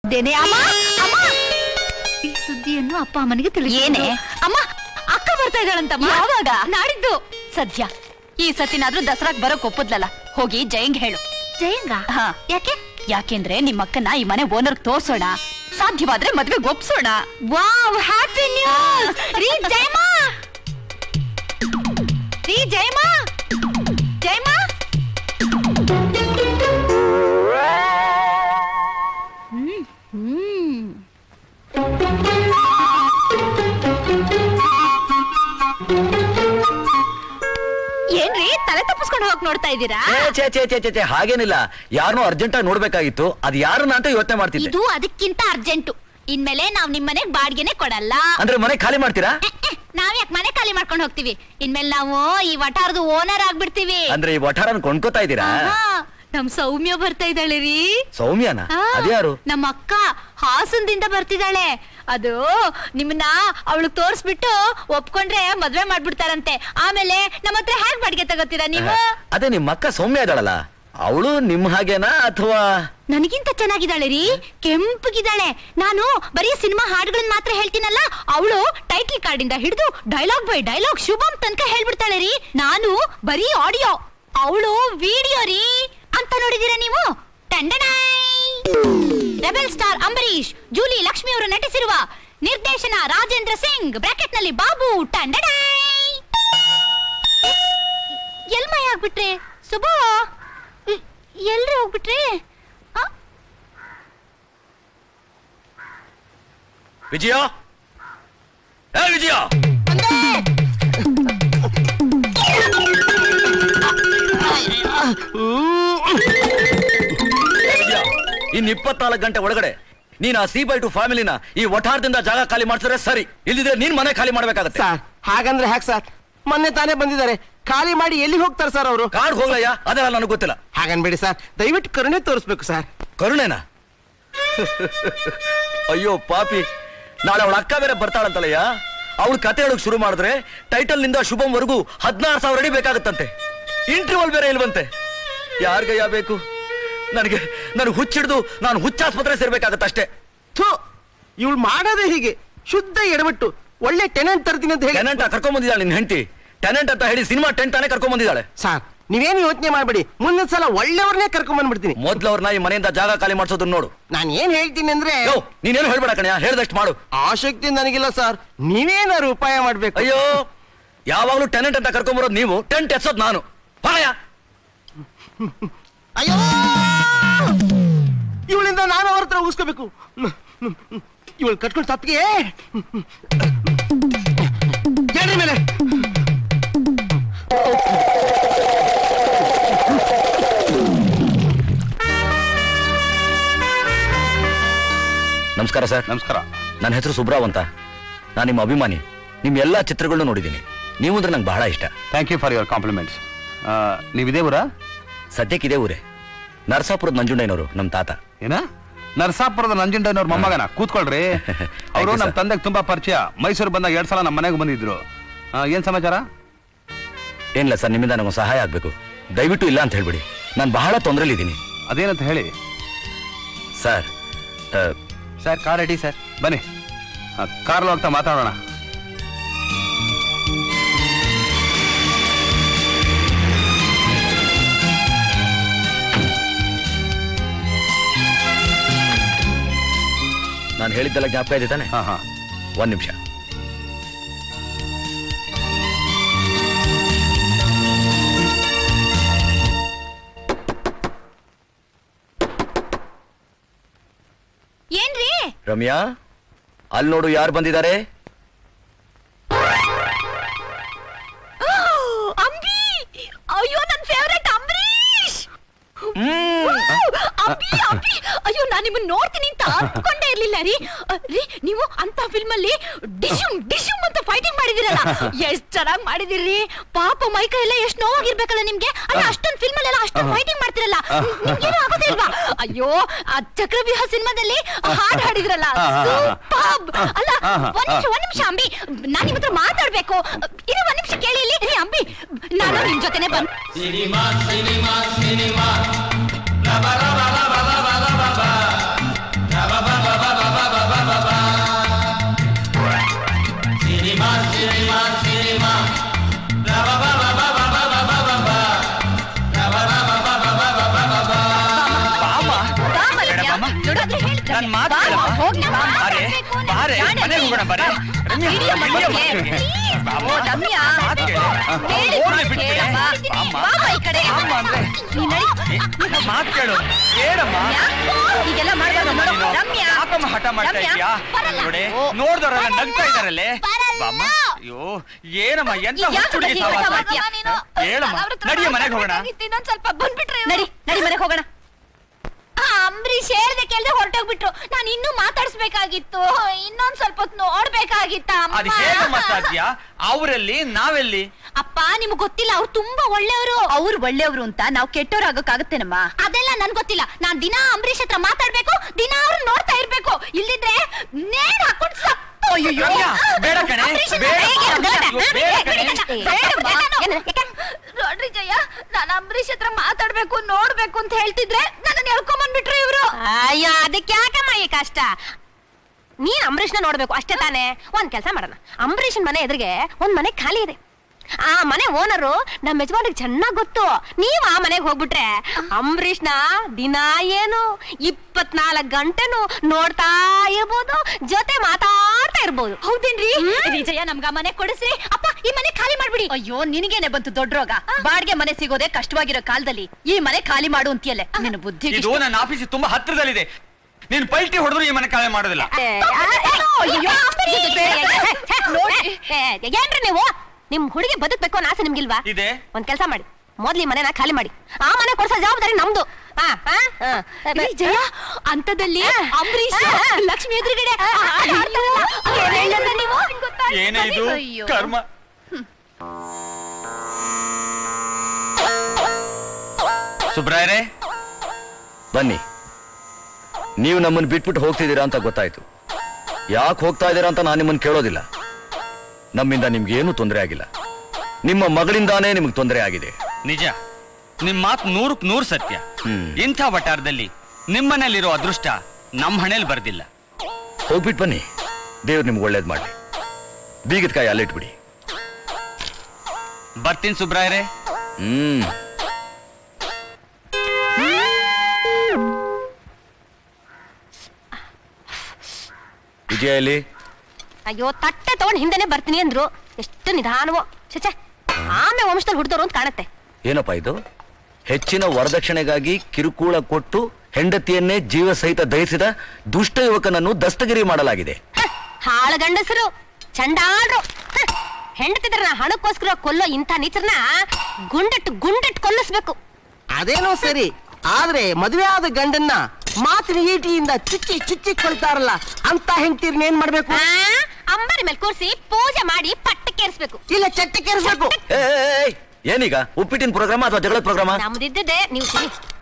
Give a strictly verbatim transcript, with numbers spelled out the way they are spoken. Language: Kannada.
ದೇನೆ ಅಮ್ಮ ಅಮ್ಮ ಈ ಸುದ್ದಿಯನ್ನು ಅಪ್ಪ ಅಮ್ಮನಿಗೆ ತಿಳಿಸಿ. ಏನೇ ಅಮ್ಮ ಅಕ್ಕ ಬರ್ತಾ ಇದ್ದಾಳಂತಮ್ಮ. ಯಾವಾಗ? ನಾಡಿದ್ದು. ಸದ್ಯ ಈ ಸತಿನಾದ್ರೂ ದಸರಾಕ್ ಬರೋಕ್ ಒಪ್ಪದ್ಲಲ್ಲ, ಹೋಗಿ ಜಯಂಗ್ ಹೇಳು. ಜಯಂಗ? ಹಾ. ಯಾಕೆ? ಯಾಕೆಂದ್ರೆ ನಿಮ್ಮಕ್ಕನ ಈ ಮನೆ ಓನರ್ ತೋರ್ಸೋಣ, ಸಾಧ್ಯವಾದ್ರೆ ಮದ್ವೆ ಒಪ್ಸೋಣ. ವಾವ್, ಹ್ಯಾಪಿ ನ್ಯೂಸ್ ರೀ ಜಯಮ್ಮ. ರೀ ಜಯಮ್ಮ, ಜಯಮ್ಮ. ಹ್ಮ್ ಹ್ಮ್ ಏನ್ರಿ ತಲೆ ತಪ್ಪಿಸ್ಕೊಂಡು ಹೋಗಕ್ ನೋಡ್ತಾ ಇದ್ದೀರಾ? ಚೇ ಚೇ ಚೇ ಚೇ ಹಾಗೇನಿಲ್ಲ, ಯಾರನ್ನೋ ಅರ್ಜೆಂಟ್ ಆಗಿ ನೋಡ್ಬೇಕಾಗಿತ್ತು, ಅದ್ ಯಾರನ್ನ ಅಂತ ಯೋಚನೆ ಮಾಡ್ತಿದ್ದೆ. ಇದು ಅದಕ್ಕಿಂತ ಅರ್ಜೆಂಟು. ಇನ್ಮೇಲೆ ನಾವ್ ನಿಮ್ ಮನೆಗ್ ಬಾಡ್ಗೆನೆ ಕೊಡಲ್ಲ. ಅಂದ್ರೆ ಮನೆ ಖಾಲಿ ಮಾಡ್ತೀರಾ? ನಾವ್ ಯಾಕೆ ಮನೆ ಖಾಲಿ ಮಾಡ್ಕೊಂಡು ಹೋಗ್ತೀವಿ? ಇನ್ಮೇಲೆ ನಾವು ಈ ವಟಾರದ ಓನರ್ ಆಗ್ಬಿಡ್ತೀವಿ. ಅಂದ್ರೆ ಈ ವಠಾರನ್ ಕೊಂಡ್ಕೋತಾ ಇದ್ದೀರಾ? ನಮ್ ಸೌಮ್ಯ ಬರ್ತಾ ಇದ್ದಾಳೆ ರೀ. ಸೌಮ್ಯನ? ಅದ್ಯಾರು? ನಮ್ಮ ಅಕ್ಕ ಹಾಸನದಿಂದ ಬರ್ತಿದ್ದಾಳೆ. ಅದು ನಿಮ್ಮನ್ನ ಅವಳು ತೋರ್ಸ್ಬಿಟ್ಟು ಒಪ್ಕೊಂಡ್ರೆ ಮದ್ವೆ ಮಾಡ್ಬಿಡ್ತಾರಂತೆ. ಆಮೇಲೆ ನಮ್ಮ ಹತ್ರ ಹೇಗ್ ಬಾಡಿಗೆ ತಗೋತೀರಾ ನೀವು? ಅದೇ ನಿಮ್ಮ ಅಕ್ಕ ಸೌಮ್ಯ ಇದ್ದಾಳಲ್ಲ, ಅವಳು ನಿಮ್ ಹಾಗೇನಾ ಅಥವಾ? ನನಗಿಂತ ಚೆನ್ನಾಗಿದ್ದಾಳೆ ರೀ, ಕೆಂಪಗಿದ್ದಾಳೆ. ನಾನು ಬರೀ ಸಿನಿಮಾ ಹಾಡುಗಳನ್ನ ಮಾತ್ರ ಹೇಳ್ತೀನಲ್ಲ, ಅವಳು ಟೈಟಲ್ ಕಾರ್ಡ್ ಇಂದ ಹಿಡಿದು ಡೈಲಾಗ್ ಬೈ ಡೈಲಾಗ್ ಶುಭಂ ತನಕ ಹೇಳ್ಬಿಡ್ತಾಳೆ ರೀ. ನಾನು ಬರೀ ಆಡಿಯೋ, ಅವಳು ವಿಡಿಯೋ ರೀ. ಅಂತ ನೋಡಿದೀರಾ ನೀವು? Rebel star Ambareesh, Julie Lakshmi ಅವರು ನಟಿಸಿರುವ ನಿರ್ದೇಶನ ರಾಜೇಂದ್ರ ಸಿಂಗ್, ಬ್ರಾಕೆಟ್ ನಲ್ಲಿ ಬಾಬು. ಎಲ್ಮೈ ಆಗ್ಬಿಟ್ರೆ ಸುಬಾ, ಎಲ್ರಿ ಹೋಗ್ಬಿಟ್ರಿ? ವಿಜಯ, ಏ ವಿಜಯ, ಇನ್ ಇಪ್ಪತ್ನಾಲ್ಕು ಗಂಟೆ ಒಳಗಡೆ ನೀನ್ ಆ ಸಿ ಬೈ ಟು ಫ್ಯಾಮಿಲಿನ ಈ ವಠಾರದಿಂದ ಜಾಗ ಖಾಲಿ ಮಾಡ್ಸಿದ್ರೆ ಸರಿ, ಇಲ್ಲಿದ್ರೆ ನೀನ್ ಮನೆ ಖಾಲಿ ಮಾಡ್ಬೇಕಾಗತ್ತೆ. ಸರ್ ಹಾಗಂದ್ರೆ ಹ್ಯಾಕ್ ಸರ್? ಮೊನ್ನೆ ತಾನೇ ಬಂದಿದ್ದಾರೆ, ಖಾಲಿ ಮಾಡಿ ಎಲ್ಲಿ ಹೋಗ್ತಾರೆ ಸರ್ ಅವರು? ಕಾಡ್ ಹೋಗ್ಲಯ್ಯ, ಅದೆಲ್ಲ ನನಗೆ ಗೊತ್ತಿಲ್ಲ. ಹಾಗನ್ಬೇಡಿ ಸರ್, ದಯವಿಟ್ಟು ಕರುಣೆ ತೋರಿಸ್ಬೇಕು ಸರ್. ಕರುಣೆನ? ಅಯ್ಯೋ ಪಾಪಿ, ನಾಳೆ ಅವಳ ಅಕ್ಕ ಬೇರೆ ಬರ್ತಾಳಂತಲಯ್ಯ. ಅವಳು ಕತೆ ಹೇಳಕ್ ಶುರು ಮಾಡಿದ್ರೆ ಟೈಟಲ್ ನಿಂದ ಶುಭಂವರೆಗೂ ಹದಿನಾರು ಸಾವಿರ ಅಡಿ ಬೇಕಾಗುತ್ತಂತೆ. ಇಂಟರ್ವಲ್ ಬೇರೆ ಇಲ್ವಂತೆ. ಯಾರಿಗಯ್ಯ ಬೇಕು? ನನಗೆ ನನಗೆ ಹುಚ್ಚಿಡ್ದು ನಾನು ಹುಚ್ಚಾಸ್ಪತ್ರೆ ಸೇರ್ಬೇಕಾಗತ್ತಷ್ಟೇ. ಥೂ, ಇವಳು ಮಾಡೋದೇ ಹೀಗೆ, ಶುದ್ಧ ಎಡಬಿಟ್ಟು. ಒಳ್ಳೆ ಟೆನೆಂಟ್ ತರ್ತೀನಿ ಅಂತ ಹೇಳಿ ಟೆನೆಂಟ್ ಕರ್ಕೊಂಡ್ ಬಂದಿದ್ದಾಳೆ ನಿನ್ ಹೆಂಡತಿ. ಟೆನೆಂಟ್ ಅಂತ ಹೇಳಿ ಸಿನಿಮಾ ಟೆಂಟ್ ತಾನೇ ಕರ್ಕೊಂಡ್ ಬಂದಿದ್ದಾಳೆ. ಸರ್ ನೀವೇನು ಯೋಚನೆ ಮಾಡ್ಬೇಡಿ, ಮುಂದಿನ ಸಲ ಒಳ್ಳೆಯವ್ರನ್ನೇ ಕರ್ಕೊಂಡ್ ಬಂದ್ಬಿಡ್ತೀನಿ. ಮೊದ್ಲವ್ರನ್ನ ಈ ಮನೆಯಿಂದ ಜಾಗ ಖಾಲಿ ಮಾಡಿಸೋದನ್ನ ನೋಡು. ನಾನು ಏನ್ ಹೇಳ್ತೀನಿ ಅಂದ್ರೆ, ನೀನೇನು ಹೇಳ್ಬೇಡ ಕಣ್ಯಾ, ಹೇಳ್ದಷ್ಟು ಮಾಡು. ಆ ಶಕ್ತಿ ನನಗಿಲ್ಲ ಸರ್, ನೀವೇನಾದ್ರು ಉಪಾಯ ಮಾಡ್ಬೇಕು. ಅಯ್ಯೋ, ಯಾವಾಗ್ಲೂ ಟೆನೆಂಟ್ ಅಂತ ಕರ್ಕೊಂಡ್ ಬರೋದು ನೀವು, ಟೆಂಟ್ ಎತ್ಸೋದು ನಾನು. ಅಯ್ಯೋ, ಇವಳಿಂದ ನಾನು ಅವ್ರ ಹತ್ರ ಉಗಿಸ್ಕೋಬೇಕು. ಇವಳು ಕಟ್ಕೊಂಡು ತಪ್ಪಿಗೆ ಮೇಲೆ. ನಮಸ್ಕಾರ ಸರ್. ನಮಸ್ಕಾರ. ನನ್ನ ಹೆಸರು ಸುಬ್ರಾವ್ ಅಂತ. ನಾನು ನಿಮ್ಮ ಅಭಿಮಾನಿ. ನಿಮ್ ಎಲ್ಲಾ ಚಿತ್ರಗಳನ್ನು ನೋಡಿದ್ದೀನಿ. ನೀವು ಅಂದ್ರೆ ನಂಗೆ ಬಹಳ ಇಷ್ಟ. Thank you for your compliments. ನೀವಿದೇ ಊರ? ಸದ್ಯಕ್ಕೆ ಇದೇ ಊರೇ. ನರಸಾಪುರದ ನಂಜುಂಡಯ್ಯನವರು ನಮ್ಮ ತಾತ. ಏನ? ನರಸಾಪುರದ ನಂಜುಂಡಯ್ಯನವ್ರ ಮೊಮ್ಮಗನ? ಕೂತ್ಕೊಳ್ರಿ. ಅವರು ನಮ್ಮ ತಂದೆಗೆ ತುಂಬಾ ಪರಿಚಯ. ಮೈಸೂರು ಬಂದಾಗ ಎರಡ್ ಸಲ ನಮ್ಮ ಮನೆಗೆ ಬಂದಿದ್ರು. ಏನ್ ಸಮಾಚಾರ? ಏನಿಲ್ಲ ಸರ್, ನಿಮ್ಮಿಂದ ನನಗೆ ಸಹಾಯ ಆಗ್ಬೇಕು. ದಯವಿಟ್ಟು ಇಲ್ಲ ಅಂತ ಹೇಳ್ಬಿಡಿ, ನಾನು ಬಹಳ ತೊಂದರೆಲಿದ್ದೀನಿ. ಅದೇನಂತ ಹೇಳಿ sir. Sir car ready sir, ಬನ್ನಿ ಕಾರ್లో ಹೋಗ್ತಾ ಮಾತಾಡೋಣ. ನಾನು ಹೇಳಿದ್ದೆಲ್ಲ ಜ್ಞಾಪಕ ಇದೆ ತಾನೆ? ಹಾ ಹಾ, ಒಂದ್ ನಿಮಿಷ. ಏನ್ರಿ? ರಮ್ಯಾ, ಅಲ್ಲಿ ನೋಡು ಯಾರು ಬಂದಿದ್ದಾರೆ. ಅಂಬಿ! ಅಯ್ಯೋ, ನನ್ ಫೇವರೇಟ್ ಅಂಬರೀಶ್. ಅಂಬಿ ಅಂಬಿ, ಅಯ್ಯೋ ನಾನು ನಿಮ್ಮನ್ನ ನೋಡ್ತೀನಿ ಅಂತ ಅನ್ಕೊಂಡೇ ಇರ್ಲಿಲ್ಲ ರೀ. ರೀ, ನೀವು ಅಂತ ಫಿಲ್ಮ್ ಅಲ್ಲಿ ಡಿಶುಮ್ ಡಿಶುಮ್ ಅಂತ ಫೈಟಿಂಗ್ ಮಾಡಿದಿರಲ್ಲ, ಎಷ್ಟ್ ಚೆನ್ನಾಗಿ ಮಾಡಿದಿರಿ. ಪಾಪ ಮೈಕೈ ಎಲ್ಲ ಎಷ್ಟ್ ನೋವಾಗಿರ್ಬೇಕಲ್ಲ ನಿಮ್ಗೆ. ಅಲ್ಲ, ಅಷ್ಟೊಂದ್ ಫಿಲ್ಮ್ ಅಲ್ಲೆಲ್ಲ ಅಷ್ಟೊಂದು ಫೈಟಿಂಗ್ ಮಾಡ್ತಿರಲ್ಲ, ನಿಮ್ಗೇನು ಆಗೋದಿಲ್ವಾ? ಅಯ್ಯೋ, ಆ ಚಕ್ರವ್ಯೂಹ ಸಿನಿಮಾದಲ್ಲಿ ಹಾಡ್ ಹಾಡಿದ್ರಲ್ಲ, ಸೂಪರ್ಬ್. ಅಲ್ಲ, ಒಂದ್ ನಿಮಿಷ ಒಂದ್ ನಿಮಿಷ ಅಂಬಿ, ನಾನ್ ನಿಮ್ ಹತ್ರ ಮಾತಾಡ್ಬೇಕು. ಇನ್ನು ಒಂದ್ ನಿಮಿಷ ಕೇಳಿ ಇಲ್ಲಿ. ರೀ ಅಂಬಿ, ನಾನು ನಿಮ್ ಜೊತೆನೆ ಬಂದ್ ಸಿನಿಮಾ ಸಿನಿಮಾ ಸಿನಿಮಾ ನನ್ ಮಾತು ಕೇಳಮ್ಮ. ಬಾರೆ, ಬಾರೆ, ಮನೆಗೆ ಹೋಗೋಣ ಬಾರೆ. ರಮ್ಯಾ, ಇಳಿಯಮ್ಮ. ಬಾಬು, ಮಾತು ಕೇಳು. ಹೋಗ್ಲಿ ಬಿಟ್ಬಿಡೆ. ಅಮ್ಮ, ಅಮ್ಮ ಅಂದ್ರೆ. ಮಾತು ಕೇಳು. ಹೇಳಮ್ಮ. ಈಗೆಲ್ಲ ಮಾಡ್ಬಾರ್ದು. ರಮ್ಯಾ, ಯಾಕಮ್ಮ ಹಠ ಮಾಡ್ತಾ ಇದೀಯಾ? ನೋಡಿ, ನೋಡ್ದವ್ರೆಲ್ಲ ನಗ್ತಾ ಇದಾರಲ್ಲೇ. ಬಾಮ್ಮ, ಅಯ್ಯೋ ಏನಮ್ಮ, ಎಂತ ಹುಚ್ಚುಡುಗಿ ಸಹವಾಸ. ಹೇಳಮ್ಮ, ನಡಿಯ ಮನೆಗೆ ಹೋಗೋಣ. ಇನ್ನೊಂದ್ ಸ್ವಲ್ಪ ಬಂದ್ಬಿಟ್ರೆ ನಡಿ ನಡಿ ಮನೆಗೆ ಹೋಗೋಣ. ಅಂಬರೀಷ್ ಹೇಳ್ದೆ ಕೇಳ್ದೆ ಹೊರಟೋಗ್ಬಿಟ್ರು. ನಾನು ಇನ್ನೂ ಮಾತಾಡ್ಸ್ಬೇಕಾಗಿತ್ತು, ಇನ್ನೊಂದ್ ಸ್ವಲ್ಪ ಹೊತ್ತು ನೋಡ್ಬೇಕಾಗಿತ್ತ. ಅದು ಹೇಗಮ್ಮ ಸಾಧ್ಯ? ಅವರಲ್ಲಿ ನಾವೆಲ್ಲಿ? ಅಪ್ಪ ನಿಮ್ಗ್ ಗೊತ್ತಿಲ್ಲ, ಅವ್ರು ತುಂಬಾ ಒಳ್ಳೆಯವರು. ಅವ್ರು ಒಳ್ಳೆಯವ್ರು ಅಂತ ನಾವು ಕೆಟ್ಟವ್ರಾಗಕ್ಕಾಗತ್ತೇನಮ್ಮ? ಅದೆಲ್ಲ ನನ್ ಗೊತ್ತಿಲ್ಲ. ನಾನ್ ದಿನಾ ಅಂಬರೀಷ್ ಹತ್ರ ಮಾತಾಡ್ಬೇಕು, ದಿನ ಅವ್ರು ನೋಡ್ತಾ ಇರ್ಬೇಕು. ಇಲ್ದಿದ್ರೆ ನೇಣ್ ಹಾಕೊಂಡು ಸತ್ತು. ಬೇಡ ಕಣೆ, ನೋಡ್ರಿ ಜಯ, ನಾನು ಅಂಬರೀಷ್ ಹತ್ರ ಮಾತಾಡ್ಬೇಕು ನೋಡ್ಬೇಕು ಅಂತ ಹೇಳ್ತಿದ್ರೆ ನನ್ನ ಹೇಳ್ಕೊಂಡ್ ಬಂದ್ಬಿಟ್ರು ಇವ್ರು. ಅಯ್ಯೋ, ಅದಕ್ಕೆ ಯಾಕಮ್ಮ ಈ ಕಷ್ಟ? ನೀನ್ ಅಂಬರೀಷ್ನ ನೋಡ್ಬೇಕು ಅಷ್ಟೇ ತಾನೇ. ಒಂದ್ ಕೆಲ್ಸ ಮಾಡೋಣ, ಅಂಬರೀಷನ್ ಮನೆ ಎದುರಿಗೆ ಒಂದ್ ಮನೆ ಖಾಲಿ ಇದೆ. ಆ ಮನೆ ಓನರು ನಮ್ಮ ಯಜಮಾನಿಗೆ ಚೆನ್ನಾಗ್ ಗೊತ್ತು. ನೀವ್ ಆ ಮನೆಗೆ ಹೋಗ್ಬಿಟ್ರೆ ಅಂಬರೀಷ್ನ ದಿನ ಏನು ಇಪ್ಪತ್ನಾಲ್ಕು ಗಂಟೆನು ನೋಡ್ತಾ ಇರ್ಬೋದು, ಜೊತೆ ಮಾತಾಡ್ತಾ ಇರ್ಬೋದು. ಹೌದೇನ್ರಿ? ವಿಜಯ ನಮ್ಗ ಮನೆ ಕೊಡಿಸ್ರಿ. ಅಪ್ಪ ಈ ಮನೆ ಖಾಲಿ ಮಾಡ್ಬಿಡಿ. ಅಯ್ಯೋ, ನಿನಗೇನೆ ಬಂತು ದೊಡ್ಡ ರೋಗ. ಬಾಡಿಗೆ ಮನೆ ಸಿಗೋದೆ ಕಷ್ಟವಾಗಿರೋ ಕಾಲದಲ್ಲಿ ಈ ಮನೆ ಖಾಲಿ ಮಾಡು ಅಂತೀಯಲ್ಲ. ನಿನ್ನ ಬುದ್ಧಿ ಇದು ನನ್ನ ಆಫೀಸ್ ತುಂಬಾ ಹತ್ರದಲ್ಲಿದೆ. ನೀನ್ ಪಲ್ಟಿ ಹೊಡೆದ್ರು ಈ ಮನೆ ಖಾಲಿ ಮಾಡೋದಿಲ್ಲ. ಏನ್ರಿ ನೀವು? ನಿಮ್ ಹುಡುಗಿ ಬದುಕ್ಬೇಕು ಅನ್ನೋ ಆಸೆ ನಿಮ್ಗಿಲ್ವಾ? ಇದೆ. ಒಂದ್ ಕೆಲ್ಸ ಮಾಡಿ, ಮೊದ್ಲು ಈ ಮನೆನ ಖಾಲಿ ಮಾಡಿ. ಆ ಮನೆ ಕೊಡ್ಸೋ ಜವಾಬ್ದಾರಿ ನಮ್ದು. ಜಯ, ಅಂತದಲ್ಲಿ ಅಂಬರೀಷ್ ಲಕ್ಷ್ಮಿ ಎದುರುಗಡೆ ಏನೇ ಇದು ಕರ್ಮ. ಸುಬ್ರಾಯರೇ, ಬನ್ನಿ. ನೀವು ನಮ್ಮನ್ನು ಬಿಟ್ಬಿಟ್ಟು ಹೋಗ್ತಿದ್ದೀರಾ ಅಂತ ಗೊತ್ತಾಯ್ತು. ಯಾಕೆ ಹೋಗ್ತಾ ಇದ್ದೀರಾ ಅಂತ ನಾನು ನಿಮ್ಮನ್ನು ಕೇಳೋದಿಲ್ಲ. ನಮ್ಮಿಂದ ನಿಮ್ಗೇನು ತೊಂದರೆ ಆಗಿಲ್ಲ. ನಿಮ್ಮ ಮಗಳಿಂದಾನೇ ನಿಮ್ಗೆ ತೊಂದರೆ ಆಗಿದೆ. ನಿಜ, ನಿಮ್ ಮಾತು ನೂರಕ್ ನೂರು ಸತ್ಯ. ಇಂಥ ವಟಾರದಲ್ಲಿ ನಿಮ್ಮನೇಲಿರೋ ಅದೃಷ್ಟ ನಮ್ಮ ಹಣೆಯಲ್ಲಿ ಬರ್ದಿಲ್ಲ. ಹೋಗ್ಬಿಟ್ಟು ಬನ್ನಿ, ದೇವ್ರು ನಿಮ್ಗೆ ಒಳ್ಳೇದ್ ಮಾಡ್ಲಿ. ಬೀಗದ ಕಾಯಿ ಅಲ್ಲಿಟ್ಬಿಡಿ. ಬರ್ತೀನಿ ಸುಬ್ರಾಯರೇ. ಹ್ಮ್ ವಿಜಯಲ್ಲಿ ಅಯ್ಯೋ, ತಟ್ಟೆ ತಗೊಂಡ್ ಹಿಂದೆನೆ ಬರ್ತೀನಿ ಅಂದ್ರು. ಎಷ್ಟು ನಿಧಾನವೋ. ಚಚೆ, ಆಮೆ ವಂಶದಲ್ಲಿ ಹುಡ್ದೋರು ಅಂತ ಕಾಣತ್ತೆ. ಏನಪ್ಪಾ ಇದು? ಹೆಚ್ಚಿನ ವರದಕ್ಷಿಣೆಗಾಗಿ ಕಿರುಕುಳ ಕೊಟ್ಟು ಹೆಂಡತಿಯನ್ನೇ ಜೀವ ಸಹಿತ ದಹಿಸಿದ ದುಷ್ಟ ಯುವಕನನ್ನು ದಸ್ತಗಿರಿ ಮಾಡಲಾಗಿದೆ. ಹಾಳ ಗಂಡಸರು, ಚಂಡಾಡ್ರು. ಹೆಂಡತಿದ್ರ ಹಣಕ್ಕೋಸ್ಕರ ಕೊಲ್ಲೋ ಇಂಥ ನೀಚರ್ನ ಗುಂಡಟ್ಟು ಗುಂಡಟ್ಟು ಕೊಲ್ಲಿಸ್ಬೇಕು. ಅದೇನೋ ಸರಿ, ಆದ್ರೆ ಮದುವೆ ಆದ ಗಂಡನ್ನ ಮಾತಿನ ಈಟಿಯಿಂದ ಚುಚ್ಚಿ ಚುಚ್ಚಿ ಕೊಳ್ತಾರಲ್ಲ ಅಂತ ಹೆಂಡ್ತೀರ್ನ ಏನ್ ಮಾಡ್ಬೇಕು? ಅಂಬಾರಿ ಮೇಲೆ ಕೂರಿಸಿ ಪೂಜೆ ಮಾಡಿ ಪಟ್ಟಕ್ಕೇರಿಸ್ಬೇಕು. ಇಲ್ಲ, ಚಟ್ಟಕ್ಕೇರಿಸ್ಬೇಕು. ಏನೀಗ ಉಪ್ಪಿಟ್ಟಿನ ಪ್ರೋಗ್ರಾಮ ಅಥವಾ ಜಗಳದ ಪ್ರೋಗ್ರಾಮ? ನಮ್ದಿದ್ದೆ ನೀವು